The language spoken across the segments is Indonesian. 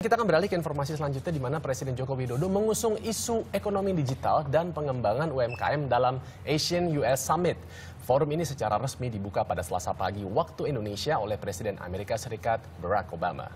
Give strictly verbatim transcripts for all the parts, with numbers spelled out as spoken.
Kita akan beralih ke informasi selanjutnya di mana Presiden Joko Widodo mengusung isu ekonomi digital dan pengembangan U M K M dalam Asian U S Summit. Forum ini secara resmi dibuka pada Selasa pagi waktu Indonesia oleh Presiden Amerika Serikat Barack Obama.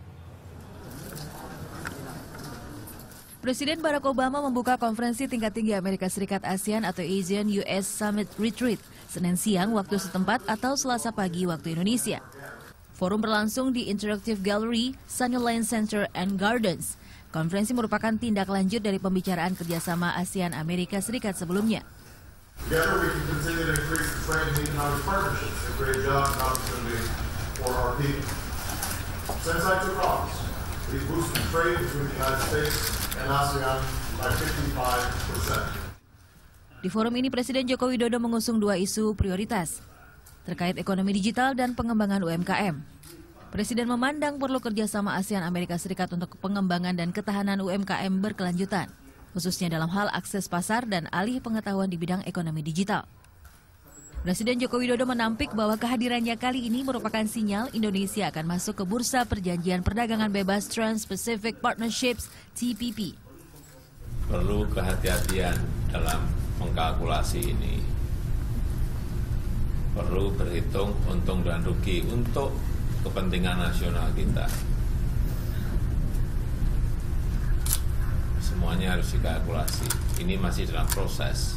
Presiden Barack Obama membuka konferensi tingkat tinggi Amerika Serikat ASEAN atau Asian U S Summit Retreat Senin siang waktu setempat atau Selasa pagi waktu Indonesia. Forum berlangsung di Interactive Gallery, Sunnyland Center and Gardens. Konferensi merupakan tindak lanjut dari pembicaraan kerjasama ASEAN Amerika Serikat sebelumnya. Together we can continue to increase the trade and economic partnerships and create jobs and opportunities for our people. Since I took office, we've boosted trade between the United States and ASEAN by fifty-five percent. Di forum ini Presiden Joko Widodo mengusung dua isu prioritas terkait ekonomi digital dan pengembangan U M K M. Presiden memandang perlu kerjasama ASEAN Amerika Serikat untuk pengembangan dan ketahanan U M K M berkelanjutan, khususnya dalam hal akses pasar dan alih pengetahuan di bidang ekonomi digital. Presiden Joko Widodo menampik bahwa kehadirannya kali ini merupakan sinyal Indonesia akan masuk ke bursa perjanjian perdagangan bebas Trans-Pacific Partnerships T P P. Perlu kehati-hatian dalam mengkalkulasi ini. Perlu berhitung untung dan rugi untuk kepentingan nasional kita. Semuanya harus dikalkulasi. Ini masih dalam proses.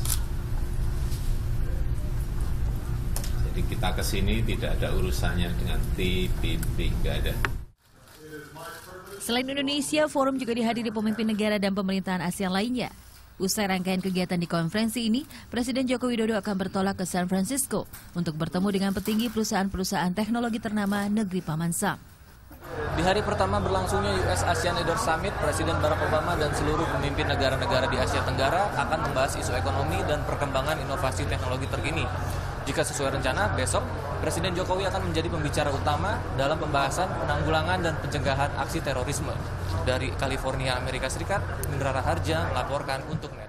Jadi kita ke sini tidak ada urusannya dengan T P P, nggak ada. Selain Indonesia, forum juga dihadiri pemimpin negara dan pemerintahan ASEAN lainnya. Usai rangkaian kegiatan di konferensi ini, Presiden Joko Widodo akan bertolak ke San Francisco untuk bertemu dengan petinggi perusahaan-perusahaan teknologi ternama negeri Paman Sam. Di hari pertama berlangsungnya U S ASEAN Leaders Summit, Presiden Barack Obama dan seluruh pemimpin negara-negara di Asia Tenggara akan membahas isu ekonomi dan perkembangan inovasi teknologi terkini. Jika sesuai rencana, besok Presiden Jokowi akan menjadi pembicara utama dalam pembahasan penanggulangan dan pencegahan aksi terorisme. Dari California, Amerika Serikat, Indra Raharja melaporkan untuk N E T.